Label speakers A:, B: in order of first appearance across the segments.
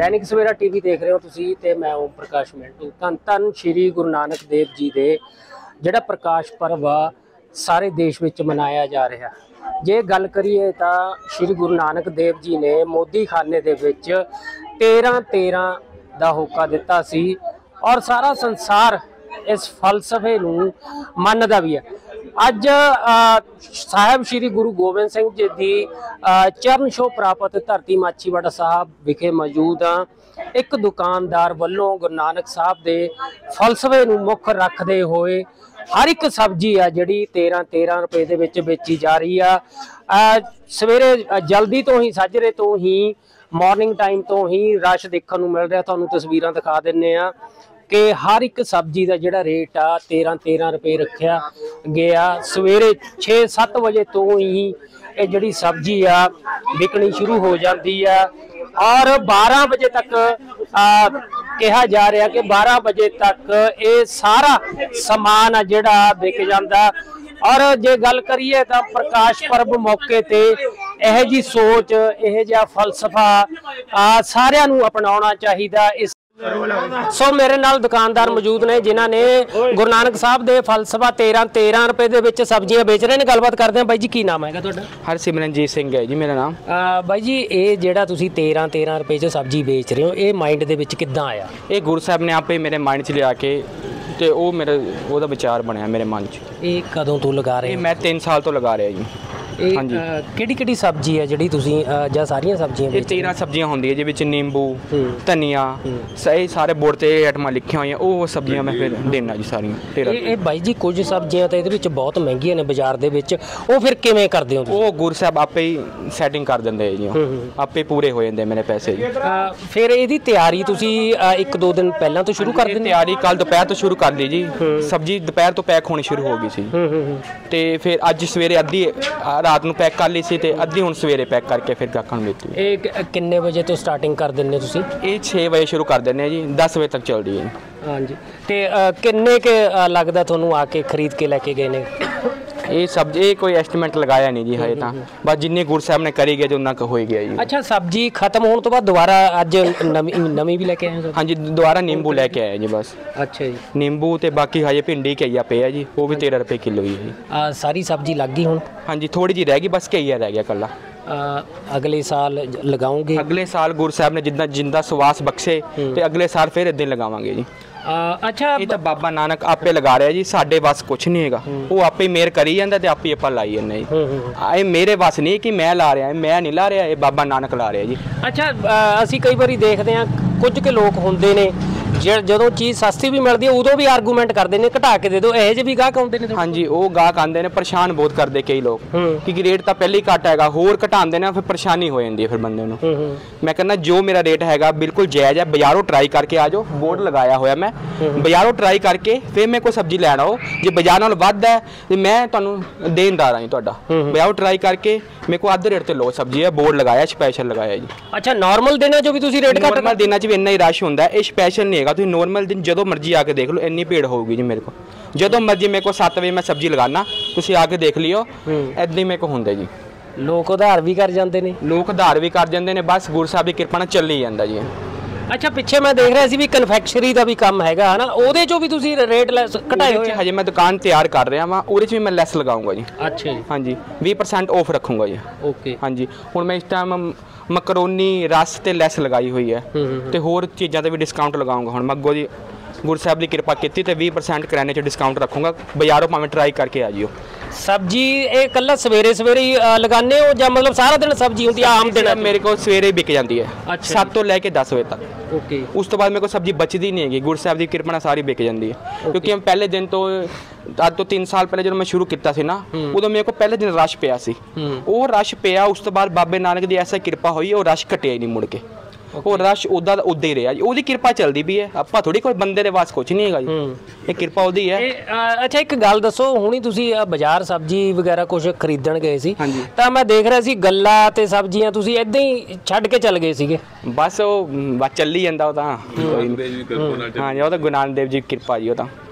A: Dainik Savera TV देख रहे हो तुसी ते मैं ओम प्रकाश मिंटू। धन धन श्री गुरु नानक देव जी दे जिहड़ा प्रकाश पर्व आ सारे देश विच मनाया जा रहा। जे गल करिए तां श्री गुरु नानक देव जी ने मोदी खाने दे विच 13-13 दा होका दिता सी और सारा संसार इस फलसफे नूं मनदा भी है। अज साहब श्री गुरु गोबिंद सिंह जी की चरण छो प्राप्त धरती माछीवाड़ा साहब विखे मौजूद हाँ। एक दुकानदार वालों गुरु नानक साहब के फलसफे नूं मुख रखते हुए हर एक सब्जी आ जिहड़ी 13-13 रुपए दे विच बेची जा रही आ। सवेरे जल्दी तो ही साजरे तो ही मॉर्निंग टाइम तो ही रश देखने नूं मिल रहा। तुहानूं तस्वीरां दिखा दिंने आ कि हर एक सब्जी का जिहड़ा रेट आ 13-13 रुपए रखा गया। सवेरे 6-7 बजे तो ही ये जिहड़ी सब्जी आ बिकनी शुरू हो जाती है और 12 बजे तक कहा जा रहा कि 12 बजे तक ये सारा समान आ जिहड़ा बिक जाता। और जे गल करिए तो प्रकाश पर्व मौके ते यह जी सोच यह जिहा फलसफा सारिआं नूं अपनाउणा चाहीदा। इस सो मेरे नाल दुकानदार मौजूद ने जिन्हां ने गुरु नानक साहब दे फलसफा 13-13 रुपए दे विच सब्जियां बेच रहे ने। गलबात करदे हां। बाई जी की नाम हैगा तुहाडा?
B: हरसिमरनजीत सिंह है जी मेरा नाम।
A: बाई जी ये जिहड़ा तुसीं 13-13 रुपए च सब्जी बेच रहे हो ये माइंड दे विच किद्दां आया? ये
B: गुरु साहब ने आपे मेरे माइंड च लिया के ते वो मेरा ओहदा विचार बनया मेरे मन च।
A: ये कदों तो लगा रहे?
B: मैं 3 साल तो लगा रहा जी।
A: किहड़ी सब्जी है जिहड़ी तुसीं जां सारियां सब्जियां?
B: 13 सब्जियां होंदियां जिह विच नींबू धनिया सही सारे बोर्ड ते आइटमां लिखियां होईयां वो सब्जियां मैं फिर देना जी सारियां 13।
A: ये बाई जी कुछ सब्जियां तो इहदे विच बहुत महंगियां ने बाजार दे विच, वो फिर किवें करदे हो?
B: वो गुरु साहब आपे ही सैटिंग कर दिंदे जी, आपे पूरे हो जांदे मेरे पैसे जी।
A: फिर इहदी तैयारी तुसीं 1-2 दिन पहलां तो शुरू कर दिंदे?
B: तैयारी कल दोपहर तो शुरू कर दी जी। सब्जी दोपहर तो पैक होनी शुरू हो गई सी ते फिर अज सवेरे अद्धी रात नूं पैक कर ली सी ते अद्धी हुण सवेरे पैक करके फिर गाहकां नूं बेची।
A: ये किन्ने बजे तो स्टार्टिंग कर दिंदे तुसीं?
B: ये 6 बजे शुरू कर दिंदे जी, 10 बजे तक चलदी है।
A: हाँ जी। ते किन्ने के लगदा तुहानूं आके खरीद के लैके गए ने?
B: ये सब्जी कोई एस्टीमेट लगाया नहीं जी हजे तां, बस जिन्ने गुरु साहब ने करी गया जो उन्ना हो ही गया जी।
A: अच्छा सब्जी खत्म होने तो बाद दोबारा अज नवी भी लेके आए?
B: हाँ जी दोबारा नींबू लेके आए जी बस।
A: अच्छा जी।
B: नींबू ते बाकी हजे भिंडी कईया पे है जी, वो भी 13 रुपए किलो ही जी।
A: सारी सब्जी लग गई हुण? हाँ
B: जी थोड़ी जी रह गई बस, कईया रह गया कला।
A: अगले साल लगाओगे?
B: अगले साल गुरु साहब ने जिदा जिंदा सुवास बख्शे ते अगले साल फिर इदां लगावांगे जी।
A: अच्छा
B: ये तो बाबा नानक आपे लगा रहा जी, साडे वास कुछ नहीं है, वो आपे मेहर करी जांदा ते आपे आपां लाई जन्ने जी। ये मेरे वास नहीं कि मैं ला रहा, मैं नहीं ला रहा, ये बाबा नानक ला रहा जी।
A: अच्छा असीं कई बारी देखते हैं कुछ के लोग होंदे ने ਜਦੋਂ चीज़ सस्ती भी मिलती है उदों भी आर्गूमेंट करते हैं घटा के दे दो, ਇਹੋ ਜਿਹੇ भी गाहक आउंदे ने?
B: हाँ जी वो गाहक आंदे ने, परेशान बहुत करते कई लोग क्योंकि रेट तो पहले ही घट हैगा, होर घटाते हैं फिर परेशानी हो जाती है फिर बंदे नूं। मैं कहना जो मेरा रेट हैगा बिल्कुल जायज़ है, बाजारों ट्राई करके आ जाओ, बोर्ड लगाया होया मैं, बाजारों ट्राई करके फिर मैं कोई सब्जी लैण आओ, जे बाजार नाल वध है तो मैं तुहानूं देनदार हाँ तुहाडा, बाजारों ट्राई करके मेरे को अद्ध रेट ते लो सब्जी है, बोर्ड लगाया स्पैशल लगाया जी।
A: अच्छा नॉर्मल दिनों जो भी तुसीं रेट घट?
B: नॉर्मल दिनों च भी इन्ना ही रश होंदा है, ये स्पैशल नहीं है। तुसीं नॉर्मल दिन जो मर्जी आके देख लो इन्नी भीड़ होगी जी मेरे को, जो मर्जी मेरे को 7 बजे मैं सब्जी लगाना तुसीं आके देख लियो, इदां ही मेरे को होंदा जी।
A: लोग उधार भी कर जाते हैं? लोग
B: उधार भी कर जाते हैं, बस गुरु साहब की किरपा नाल चली जांदा जी।
A: अच्छा पिछे मैं देख रहा सी भी कन्फैक्शनरी का भी काम हैगा है ना, ਉਹਦੇ ਚੋਂ भी तुसीं रेट घटाए होए?
B: हजे मैं दुकान तैयार कर रहा वा, ਉਹਦੇ ਚ भी मैं लैस लगाऊंगा जी।
A: अच्छा जी।
B: हाँ जी 20% ऑफ रखूंगा जी।
A: ओके।
B: हाँ जी हुण मैं इस टाइम मकरोनी रस ते लैस लगाई हुई है ते होर चीज़ां ते भी डिस्काउंट लगाऊंगा। हुण मग्गो जी गुरु साहब की किरपा की ते 20% किराने च डिस्काउंट रखूंगा, बाजारों भावें ट्राई करके आ जियो।
A: सब्जी ये कल्ला सवेरे सवेरे ही लगाने हो या मतलब सारा दिन सब्जी होती है? आम दिन
B: मेरे को सवेरे ही बिक जाती है।
A: अच्छा
B: 7 तो लैके 10 बजे तक।
A: ओके।
B: उस तो बाद मेरे को सब्जी बचती नहीं है, गुरु साहब की किरपा सारी बिक जाती है। क्योंकि हम पहले दिन तो आज तो 3 साल पहले जो मैं शुरू किया सी ना उदों मेरे को पहले दिन रश पिया सी, वो रश पिया उस तो बाद बाबे नानक की ऐसा किरपा हुई वो रश घटिया ही नहीं मुड़ के, वो रश उदा उदा ही रहा जी, वो किरपा चलती भी है, आपां थोड़ी कोई बंदे दे वास कुछ नहीं है जी, ये किरपा उदी है।
A: अच्छा एक गल दसो हुणी तुसीं बाजार सब्जी वगैरह कुछ खरीदण गए सी तां मैं देख रहा सी गल्ला ते सब्जियां तुसीं इदां ही छड्ड के चल गए सीगे?
B: बस वो चली जांदा, वो तां हाँ जी वो तां गुरु नानक देव जी की किरपा जी वो तां।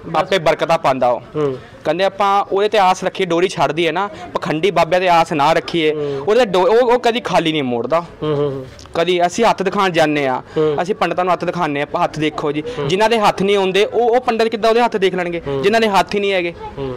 B: ਆਪੇ ਬਰਕਤਾਂ ਪਾਉਂਦਾ ਉਹ। ਕਹਿੰਦੇ ਆਪਾਂ ਉਹਦੇ ਤੇ ਆਸ ਰੱਖੀਏ, ਡੋਰੀ ਛੱਡਦੀ ਹੈ ਨਾ, ਪਖੰਡੀ ਬਾਬਿਆਂ ਤੇ ਆਸ ਨਾ ਰੱਖੀਏ, ਉਹਦੇ ਉਹ ਕਦੀ ਖਾਲੀ ਨਹੀਂ ਮੋੜਦਾ। ਕਦੀ ਅਸੀਂ ਹੱਥ ਦਿਖਾਉਣ ਜਾਂਦੇ ਆ, ਅਸੀਂ ਪੰਡਤਾਂ ਨੂੰ ਹੱਥ ਦਿਖਾਉਂਦੇ ਆ, ਹੱਥ ਦੇਖੋ ਜੀ, ਜਿਨ੍ਹਾਂ ਦੇ ਹੱਥ ਨਹੀਂ ਆਉਂਦੇ ਉਹ ਪੰਡਤ ਕਿੱਦਾਂ ਉਹਦੇ ਹੱਥ ਦੇਖ ਲੈਣਗੇ ਜਿਨ੍ਹਾਂ ਦੇ ਹੱਥ ਹੀ ਨਹੀਂ ਹੈਗੇ।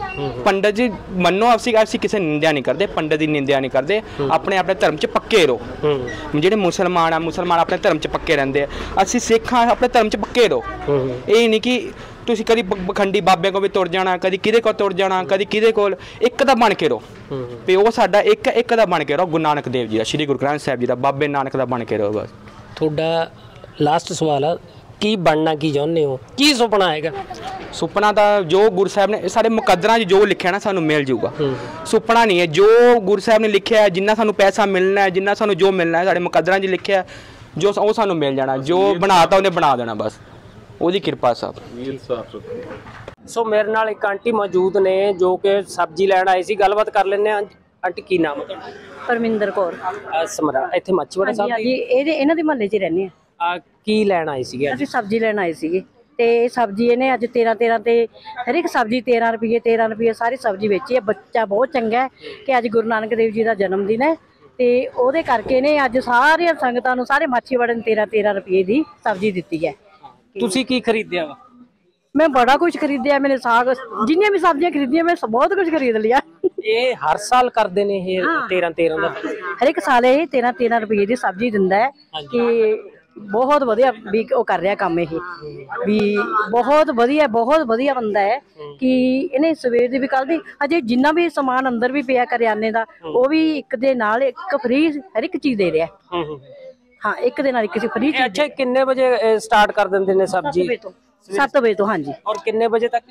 B: ਪੰਡਤ ਜੀ ਮੰਨੋ, ਅਸੀਂ ਕਿਸੇ ਨਿੰਦਿਆ ਨਹੀਂ ਕਰਦੇ, ਪੰਡਤ ਦੀ ਨਿੰਦਿਆ ਨਹੀਂ ਕਰਦੇ, ਆਪਣੇ ਧਰਮ 'ਚ ਪੱਕੇ ਰਹੋ। ਜਿਹੜੇ ਮੁਸਲਮਾਨ ਆਪਣੇ ਧਰਮ 'ਚ ਪੱਕੇ ਰਹਿੰਦੇ ਆ, ਅਸੀਂ ਸਿੱਖ ਹਾਂ, ਆਪਣੇ ਧਰਮ 'ਚ ਪੱਕੇ ਰਹੋ। ਇਹ ਨਹੀਂ ਕਿ ਤੁਸੀਂ ਕਦੀ ਪਖੰਡੀ ਬਾਬੇ ਕੋਲ ਵੀ ਤੁਰ ਜਾਣਾ, ਕਦੀ ਕਿਹਦੇ ਕੋਲ ਤੁਰ ਜਾਣਾ, ਕਦੀ ਕਿਹਦੇ ਕੋਲ। ਇੱਕ ਦਾ ਬਣ ਕੇ ਰਹੋ, ਤੇ ਉਹ ਸਾਡਾ ਇੱਕ ਦਾ ਬਣ ਕੇ ਰਹੋ, ਗੁਰੂ ਨਾਨਕ ਦੇਵ ਜੀ ਦਾ, ਸ਼੍ਰੀ ਗੁਰੂ ਗ੍ਰੰਥ ਸਾਹਿਬ ਜੀ ਦਾ, ਬਾਬੇ ਨਾਨਕ ਦਾ ਬਣ ਕੇ ਰਹੋ ਬਸ।
A: ਤੁਹਾਡਾ ਲਾਸਟ ਸਵਾਲ ਆ, ਕੀ ਬਣਨਾ ਕੀ ਚਾਹੁੰਦੇ ਹੋ, ਕੀ ਸੁਪਨਾ ਹੈਗਾ?
B: ਸੁਪਨਾ ਤਾਂ ਜੋ ਗੁਰੂ ਸਾਹਿਬ ਨੇ ਸਾਡੇ ਮੁਕੱਦਰਾਂ 'ਚ ਜੋ ਲਿਖਿਆ ਨਾ ਸਾਨੂੰ ਮਿਲ ਜਾਊਗਾ। ਸੁਪਨਾ ਨਹੀਂ ਹੈ, ਜੋ ਗੁਰੂ ਸਾਹਿਬ ਨੇ ਲਿਖਿਆ, ਜਿੰਨਾ ਸਾਨੂੰ ਪੈਸਾ ਮਿਲਣਾ ਹੈ, ਜਿੰਨਾ ਸਾਨੂੰ ਜੋ ਮਿਲਣਾ ਹੈ, ਸਾਡੇ ਮੁਕੱਦਰਾਂ 'ਚ ਲਿਖਿਆ ਜੋ ਉਹ ਸਾਨੂੰ ਮਿਲ ਜਾਣਾ। ਜੋ ਬਣਾਤਾ ਉਹਨੇ ਬਣਾ ਦੇਣਾ ਬਸ, ਉਹਦੀ ਕਿਰਪਾ ਸਾਹਿਬ।
A: ਸੋ ਮੇਰੇ ਨਾਲ ਇੱਕ ਆਂਟੀ ਮੌਜੂਦ ਨੇ ਜੋ ਕਿ ਸਬਜ਼ੀ ਲੈਣ ਆਏ ਸੀ, ਗੱਲਬਾਤ ਕਰ ਲੈਂਦੇ ਹਾਂ। ਆਂਟੀ ਕੀ ਨਾਮ ਹੈ ਤੁਹਾਡਾ?
C: ਪਰਮਿੰਦਰ ਕੌਰ।
A: ਸਮਰਾ, ਇੱਥੇ ਮੱਛੀਵਾੜਾ ਸਾਹਿਬ
C: ਜੀ ਇਹਨਾਂ ਦੇ ਮਹੱਲੇ 'ਚ ਰਹਿੰਦੇ
A: ਆ। ਕੀ ਲੈਣ ਆਏ ਸੀਗੇ?
C: ਅਸੀਂ ਸਬਜ਼ੀ ਲੈਣ ਆਏ ਸੀਗੇ, ਤੇ ਸਬਜ਼ੀ ਇਹਨੇ ਅੱਜ 13 ਤੇ ਹਰ ਇੱਕ ਸਬਜ਼ੀ 13 ਰੁਪਏ ਸਾਰੀ ਸਬਜ਼ੀ ਵੇਚੀ ਹੈ। ਬੱਚਾ ਬਹੁਤ ਚੰਗਾ ਹੈ ਕਿ ਅੱਜ ਗੁਰੂ ਨਾਨਕ ਦੇਵ ਜੀ ਦਾ ਜਨਮ ਦਿਨ ਹੈ, ਤੇ ਉਹਦੇ ਕਰਕੇ ਨੇ ਅੱਜ ਸਾਰੀਆਂ ਸੰਗਤਾਂ ਨੂੰ, ਸਾਰੇ ਮਾਛੀਵਾੜੇ ਨੂੰ 13 ਰੁਪਏ ਦੀ ਸਬਜ਼ੀ ਦਿੱਤੀ ਹੈ।
A: ਤੁਸੀਂ ਕੀ ਖਰੀਦਿਆ ਵਾ?
C: ਮੈਂ ਬੜਾ ਕੁਝ ਖਰੀਦਿਆ, ਮੈंने ਸਾਗ, ਜਿੰਨੀਆਂ ਵੀ ਸਬਜ਼ੀਆਂ ਖਰੀਦੀਆਂ ਮੈਂ ਬਹੁਤ ਕੁਝ ਖਰੀਦ ਲਿਆ।
A: ਇਹ ਹਰ ਸਾਲ ਕਰਦੇ ਨੇ ਇਹ 13 ਦਾ?
C: ਹਰ ਇੱਕ ਸਾਲ ਇਹ 13 ਰੁਪਏ ਦੀ ਸਬਜ਼ੀ ਦਿੰਦਾ ਹੈ ਕਿ ਬਹੁਤ ਵਧੀਆ ਵੀ ਉਹ ਕਰ ਰਿਹਾ ਕੰਮ। ਇਹ ਵੀ ਬਹੁਤ ਵਧੀਆ ਬੰਦਾ ਹੈ ਕਿ ਇਹਨੇ ਸਵੇਰ ਦੀ ਵੀ ਕੱਲ ਦੀ ਅਜੇ ਜਿੰਨਾ ਵੀ ਸਮਾਨ ਅੰਦਰ ਵੀ ਪਿਆ ਕਰਿਆਨੇ ਦਾ, ਉਹ ਵੀ ਇੱਕ ਦੇ ਨਾਲ ਇੱਕ ਫ੍ਰੀ ਹਰ ਇੱਕ ਚੀਜ਼ ਦੇ ਰਿਹਾ। ਹਾਂ, ਇੱਕ ਦੇ ਨਾਲ ਇੱਕ ਫ੍ਰੀ ਚੀਜ਼।
A: ਅੱਛਾ, ਕਿੰਨੇ ਵਜੇ ਸਟਾਰਟ ਕਰ ਦਿੰਦੇ ਨੇ ਸਬਜ਼ੀ?
C: 7 ਵਜੇ ਤੋਂ। ਹਾਂਜੀ।
A: ਔਰ ਕਿੰਨੇ ਵਜੇ ਤੱਕ?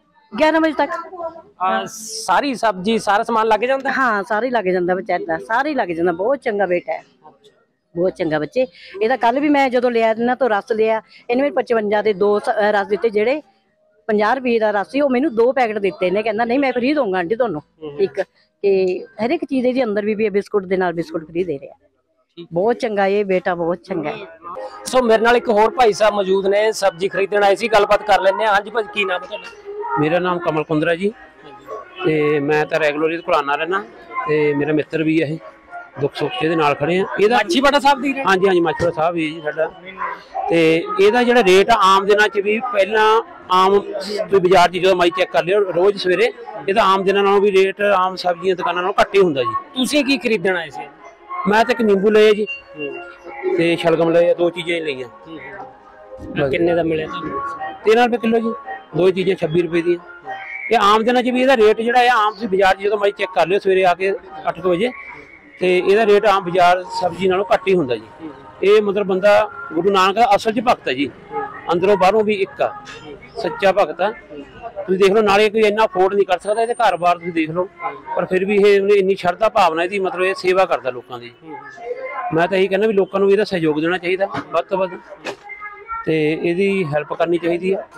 C: 11 ਵਜੇ ਤੱਕ।
A: ਸਾਰੀ ਸਬਜ਼ੀ ਸਾਰਾ ਸਮਾਨ ਲੱਗ ਜਾਂਦਾ?
C: ਹਾਂ, ਸਾਰੀ ਲੱਗ ਜਾਂਦਾ ਵਿਚਾਰਾ, ਸਾਰੀ ਲੱਗ ਜਾਂਦਾ। ਬਹੁਤ ਚੰਗਾ ਬੇਟਾ ਹੈ, ਬਹੁਤ ਚੰਗਾ ਬੱਚੇ। ਇਹਦਾ ਕੱਲ ਵੀ ਮੈਂ ਜਦੋਂ ਲਿਆ ਇਹਨਾਂ ਤੋਂ ਰਸ ਲਿਆ, ਇਹਨੇ ਮੈਨੂੰ 55 ਦੇ 2 ਰਸ ਦਿੱਤੇ, ਜਿਹੜੇ 50 ਰੁਪਏ ਦਾ ਰਸ ਸੀ ਉਹ ਮੈਨੂੰ 2 ਪੈਕਟ ਦਿੱਤੇ ਨੇ। ਕਹਿੰਦਾ ਨਹੀਂ ਮੈਂ ਫ੍ਰੀ ਦਊਂਗਾ ਆਂਟੀ ਤੁਹਾਨੂੰ ਇੱਕ, ਕਿ ਹਰ ਇੱਕ ਚੀਜ਼ ਇਹਦੀ ਅੰਦਰ ਵੀ ਬਿਸਕੁਟ ਦੇ ਨਾਲ ਬਿਸਕੁਟ ਫ੍ਰੀ ਦੇ ਰਿਹਾ। ਬਹੁਤ ਚੰਗਾ ਇਹ ਬੇਟਾ, ਬਹੁਤ ਚੰਗਾ ਹੈ।
A: ਸੋ ਮੇਰੇ ਨਾਲ ਇੱਕ ਹੋਰ ਭਾਈ ਸਾਹਿਬ ਮੌਜੂਦ ਨੇ, ਸਬਜ਼ੀ ਖਰੀਦਣ ਆਏ ਸੀ, ਗੱਲਬਾਤ ਕਰ ਲੈਂਦੇ ਹਾਂ। ਹਾਂਜੀ ਭਾਈ, ਕੀ ਨਾਮ ਹੈ ਤੁਹਾਡਾ?
D: ਮੇਰਾ ਨਾਮ ਕਮਲ ਕੁੰਦਰਾ ਜੀ, ਤੇ ਮੈਂ ਤਾਂ ਰੈਗੂਲਰ ਇਹਦੇ ਕੋਲ ਆਉਂਦਾ ਰਹਿਣਾ, ਤੇ ਮੇਰਾ ਮਿੱਤਰ ਵੀ ਹੈ ਇਹ, ਦੁੱਖ ਸੁੱਖ ਇਹਦੇ ਨਾਲ ਖੜੇ ਆ। ਇਹਦਾ
A: ਮਾਛੀਵਾੜਾ ਸਾਹਿਬ ਦੀ?
D: ਹਾਂਜੀ ਹਾਂਜੀ, ਮਾਛੀਵਾੜਾ ਸਾਹਿਬ ਹੀ ਜੀ ਸਾਡਾ। ਤੇ ਇਹਦਾ ਜਿਹੜਾ ਰੇਟ ਆਮ ਦਿਨਾਂ 'ਚ ਵੀ, ਪਹਿਲਾਂ ਆਮ ਤੁਸੀਂ ਬਾਜ਼ਾਰ 'ਚ ਜਦੋਂ ਮਾਈ ਚੈੱਕ ਕਰ ਲਿਓ ਰੋਜ਼ ਸਵੇਰੇ, ਇਹਦਾ ਆਮ ਦਿਨਾਂ ਨਾਲੋਂ ਵੀ ਰੇਟ ਆਮ ਸਬਜ਼ੀਆਂ ਦੁਕਾਨਾਂ ਨਾਲੋਂ ਘੱਟ ਹੀ ਹੁੰਦਾ ਜੀ।
A: ਤੁਸੀਂ ਕੀ ਖਰੀਦਣ ਆਏ ਸੀ?
D: ਮੈਂ ਤਾਂ ਇੱਕ ਨਿੰਬੂ ਲਏ ਜੀ, ਤੇ ਸ਼ਲਗਮ ਲਏ, 2 ਚੀਜ਼ਾਂ ਹੀ ਲਈਆਂ।
A: ਕਿੰਨੇ ਦਾ ਮਿਲਿਆ ਤੁਹਾਨੂੰ?
D: 13 ਰੁਪਏ ਕਿਲੋ ਜੀ, 2 ਚੀਜ਼ਾਂ 26 ਰੁਪਏ ਦੀਆਂ। ਇਹ ਆਮ ਦਿਨਾਂ 'ਚ ਵੀ ਇਹਦਾ ਰੇਟ ਜਿਹੜਾ ਹੈ, ਆਮ ਤੁਸੀਂ ਬਾਜ਼ਾਰ 'ਚ ਜਦੋਂ ਮਾਈ ਚੈੱਕ ਕਰ ਲਿਓ ਸਵੇਰੇ ਆ ਕੇ 8 ਵਜੇ, ਤੇ ਇਹਦਾ ਰੇਟ ਆਮ ਬਾਜ਼ਾਰ ਸਬਜ਼ੀ ਨਾਲੋਂ ਘੱਟ ਹੀ ਹੁੰਦਾ ਜੀ। ਇਹ ਮਤਲਬ ਬੰਦਾ ਗੁਰੂ ਨਾਨਕ ਦਾ ਅਸਲ 'ਚ ਭਗਤ ਹੈ ਜੀ, ਅੰਦਰੋਂ ਬਾਹਰੋਂ ਵੀ ਇੱਕ ਆ, ਸੱਚਾ ਭਗਤ ਆ। ਤੁਸੀਂ ਦੇਖ ਲਓ, ਨਾਲੇ ਕੋਈ ਇੰਨਾ ਅਫੋਰਡ ਨਹੀਂ ਕਰ ਸਕਦਾ, ਇਹਦੇ ਘਰ-ਬਾਰ ਤੁਸੀਂ ਦੇਖ ਲਓ, ਪਰ ਫਿਰ ਵੀ ਇਹ ਇੰਨੀ ਸ਼ਰਧਾ ਭਾਵਨਾ ਇਹਦੀ, ਮਤਲਬ ਇਹ ਸੇਵਾ ਕਰਦਾ ਲੋਕਾਂ ਦੀ। ਮੈਂ ਤਾਂ ਇਹੀ ਕਹਿੰਦਾ ਵੀ ਲੋਕਾਂ ਨੂੰ ਇਹਦਾ ਸਹਿਯੋਗ ਦੇਣਾ ਚਾਹੀਦਾ ਵੱਧ ਤੋਂ ਵੱਧ, ਤੇ ਇਹਦੀ ਹੈਲਪ ਕਰਨੀ ਚਾਹੀਦੀ ਆ,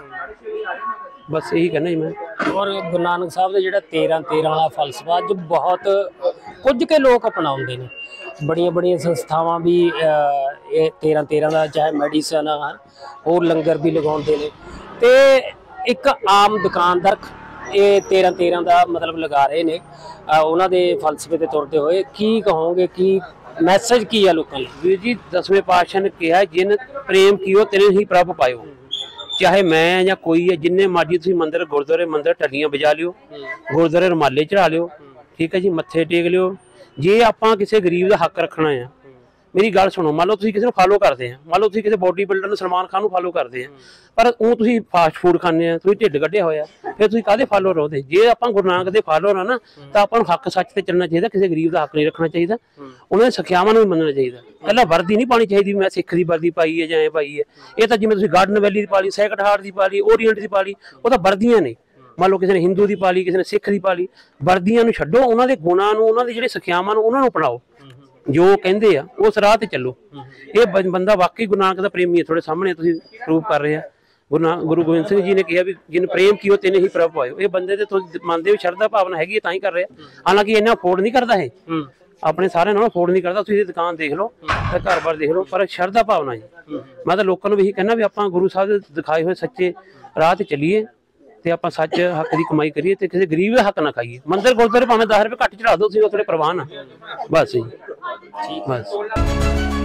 D: ਬਸ ਇਹੀ ਕਹਿੰਦਾ ਜੀ ਮੈਂ।
A: ਔਰ ਗੁਰੂ ਨਾਨਕ ਸਾਹਿਬ ਦਾ ਜਿਹੜਾ 13 ਵਾਲਾ ਫਲਸਫਾ ਅੱਜ ਬਹੁਤ ਕੁਝ ਕੇ ਲੋਕ ਅਪਣਾਉਂਦੇ ਨੇ। ਬੜੀਆਂ ਸੰਸਥਾਵਾਂ ਵੀ ਇਹ 13 ਦਾ, ਚਾਹੇ ਮੈਡੀਸਨ ਹੋਰ ਲੰਗਰ ਵੀ ਲਗਾਉਂਦੇ ਨੇ, ਤੇ ਇੱਕ ਆਮ ਦੁਕਾਨਦਾਰ ਇਹ 13 ਦਾ ਮਤਲਬ ਲਗਾ ਰਹੇ ਨੇ। ਉਹਨਾਂ ਦੇ ਫਲਸਫੇ ਤੇ ਤੁਰਦੇ ਹੋਏ ਕੀ ਕਹੋਗੇ, ਕੀ ਮੈਸੇਜ ਕੀ ਹੈ ਲੋਕਾਂ ਲਈ?
D: ਵੀਰ ਜੀ, 10ਵੇਂ ਪਾਤਸ਼ਾਹ ਨੇ ਕਿਹਾ, ਜਿਨ ਪ੍ਰੇਮ ਕੀਓ ਤਿਨ ਹੀ ਪ੍ਰਭ ਪਾਇਓ। ਚਾਹੇ ਮੈਂ ਜਾਂ ਕੋਈ ਹੈ, ਜਿੰਨੇ ਮਰਜ਼ੀ ਤੁਸੀਂ ਮੰਦਿਰ ਗੁਰਦੁਆਰੇ ਟੱਲੀਆਂ ਵਜਾ ਲਿਓ, ਗੁਰਦੁਆਰੇ ਰੁਮਾਲੇ ਚੜਾ ਲਿਓ, ਠੀਕ ਹੈ ਜੀ, ਮੱਥੇ ਟੇਕ ਲਿਓ। ਜੇ ਆਪਾਂ ਕਿਸੇ ਗਰੀਬ ਦਾ ਹੱਕ ਰੱਖਣਾ ਆ, ਮੇਰੀ ਗੱਲ ਸੁਣੋ, ਮੰਨ ਲਓ ਤੁਸੀਂ ਕਿਸੇ ਨੂੰ ਫਾਲੋ ਕਰਦੇ ਆ, ਮੰਨ ਲਓ ਤੁਸੀਂ ਕਿਸੇ ਬੋਡੀ ਬਿਲਡਰ ਨੂੰ, ਸਲਮਾਨ ਖਾਨ ਨੂੰ ਫਾਲੋ ਕਰਦੇ ਆ, ਪਰ ਉਹ ਤੁਸੀਂ ਫਾਸਟ ਫੂਡ ਖਾਂਦੇ ਆ, ਤੁਸੀਂ ਢਿੱਡ ਕੱਢਿਆ ਹੋਇਆ, ਫਿਰ ਤੁਸੀਂ ਕਾਹਦੇ ਫਾਲੋ ਰਹੋਗੇ? ਜੇ ਆਪਾਂ ਗੁਰੂ ਨਾਨਕ ਦੇ ਫਾਲੋਅਰ ਆ ਨਾ, ਤਾਂ ਆਪਾਂ ਨੂੰ ਹੱਕ ਸੱਚ ਤੇ ਚੱਲਣਾ ਚਾਹੀਦਾ, ਕਿਸੇ ਗਰੀਬ ਦਾ ਹੱਕ ਨਹੀਂ ਰੱਖਣਾ ਚਾਹੀਦਾ, ਉਹਨਾਂ ਦੇ ਸਿੱਖਿਆਵਾਂ ਨੂੰ ਵੀ ਮੰਨਣਾ ਚਾਹੀਦਾ। ਕੱਲਾ ਵਰਦੀ ਨਹੀਂ ਪਾਣੀ ਚਾਹੀਦੀ, ਮੈਂ ਸਿੱਖ ਦੀ ਵਰਦੀ ਪਾਈ ਹੈ ਜਾਂ ਐ ਪਾਈ ਹੈ। ਇਹ ਤਾਂ ਜਿਵੇਂ ਤੁਸੀਂ ਗਾਰਡਨ ਵੈਲੀ ਦੀ ਪਾ ਲਈ, ਸੈਕਰਡ ਹਾਰਟ ਦੀ ਪਾ ਲਈ, ਓਰੀਐਂਟ ਦੀ ਪਾ ਲਈ, ਉਹ ਤਾਂ ਵਰਦੀਆਂ ਨੇ। ਮੰਨ ਲਓ ਕਿਸੇ ਨੇ ਹਿੰਦੂ ਦੀ ਪਾ ਲਈ, ਕਿਸੇ ਨੇ ਸਿੱਖ ਦੀ ਪਾ ਲਈ, ਵਰਦੀਆਂ ਨੂੰ ਛੱਡੋ, ਉਹਨਾਂ ਦੇ ਗੁਣਾਂ ਨੂੰ, ਉਹਨਾਂ ਦੀ ਜਿਹੜੇ ਸਿੱਖਿਆਵਾਂ ਨੂੰ, ਉਹਨਾਂ ਨੂੰ ਅਪਣਾਓ, ਜੋ ਕਹਿੰਦੇ ਆ ਉਸ ਰਾਹ ਤੇ ਚੱਲੋ। ਇਹ ਬੰਦਾ ਵਾਕਈ ਗੁਰੂ ਨਾਨਕ ਦਾ ਪ੍ਰੇਮੀ ਹੈ, ਤੁਹਾਡੇ ਸਾਹਮਣੇ ਤੁਸੀਂ ਪ੍ਰੂਵ ਕਰ ਰਹੇ ਆ। ਗੁਰੂ ਗੋਬਿੰਦ ਸਿੰਘ ਜੀ ਨੇ ਕਿਹਾ ਵੀ ਜਿਨ ਪ੍ਰੇਮ ਕੀਓ ਤਿਨ ਹੀ ਪ੍ਰਭ ਪਾਇਓ। ਇਹ ਬੰਦੇ ਤੇ ਤੁਸੀਂ ਮੰਨਦੇ ਹੋ ਸ਼ਰਧਾ ਭਾਵਨਾ ਹੈਗੀ ਹੈ ਤਾਂ ਹੀ ਕਰ ਰਿਹਾ, ਹਾਲਾਂਕਿ ਇੰਨਾ ਅਫੋਰਡ ਨਹੀਂ ਕਰਦਾ, ਇਹ ਆਪਣੇ ਸਾਰਿਆਂ ਨਾਲ ਅਫੋਰਡ ਨਹੀਂ ਕਰਦਾ। ਤੁਸੀਂ ਇਹਦੀ ਦੁਕਾਨ ਦੇਖ ਲਓ ਤੇ ਘਰ-ਬਾਰ ਦੇਖ ਲਓ, ਪਰ ਸ਼ਰਧਾ ਭਾਵਨਾ ਜੀ। ਮੈਂ ਤਾਂ ਲੋਕਾਂ ਨੂੰ ਵੀ ਇਹੀ ਕਹਿੰਦਾ ਵੀ ਆਪਾਂ ਗੁਰੂ ਸਾਹਿਬ ਦੇ ਦਿਖਾਏ ਹੋਏ ਸੱਚੇ ਰਾਹ ਤੇ ਚੱਲੀਏ, ਤੇ ਆਪਾਂ ਸੱਚ ਹੱਕ ਦੀ ਕਮਾਈ ਕਰੀਏ ਤੇ ਕਿਸੇ ਗਰੀਬ ਦੇ ਹੱਕ ਨਾ ਖਾਈਏ। ਮੰਦਿਰ ਗੁਰਦੁਆਰੇ ਭਾਵੇਂ 10 ਰੁਪਏ ਘੱਟ ਚੜਾ ਦਿਓ, ਤੁਸੀਂ ਉਹ ਤੁਹਾਡੇ ਪ੍ਰਵਾਨ ਆ ਬਸ ਜੀ, ਬਸ।